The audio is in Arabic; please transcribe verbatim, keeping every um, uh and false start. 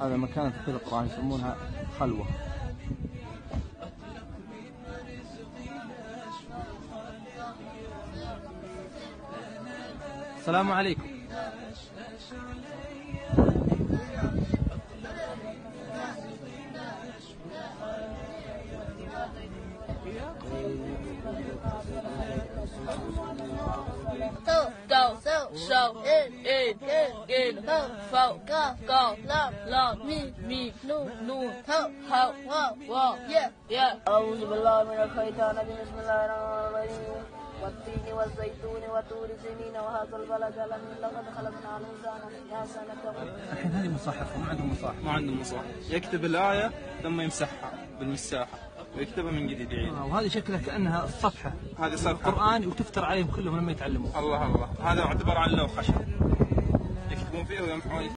هذا مكان تحفيظ القرآن يسمونها خلوة. السلام عليكم. Đầu sâu sầu ê ê ê ê hơ phẩu ca cò la la mi mi nu nu thơ hậu wow wow yeah yeah. أعوذ بالله من الشيطان الرجيم. بسم الله الرحمن الرحيم. والتين والزيتون وطور سينين وهذا البلد الأمين لقد خلقنا الإنسان في أحسن تقويم. الحين هذه مصاحف ما عندهم مصاحف. ما عندهم مصاحف، يكتب الآية ثم يمسحها بالمساحة ويكتبها من جديد يعيد. آه وهذه شكلها كأنها الصفحة. هذه صفحة القرآن وتفتر عليهم كلهم لما يتعلموا. الله الله، هذا عبارة عن لوح خشب يكتبون فيه ويمحون.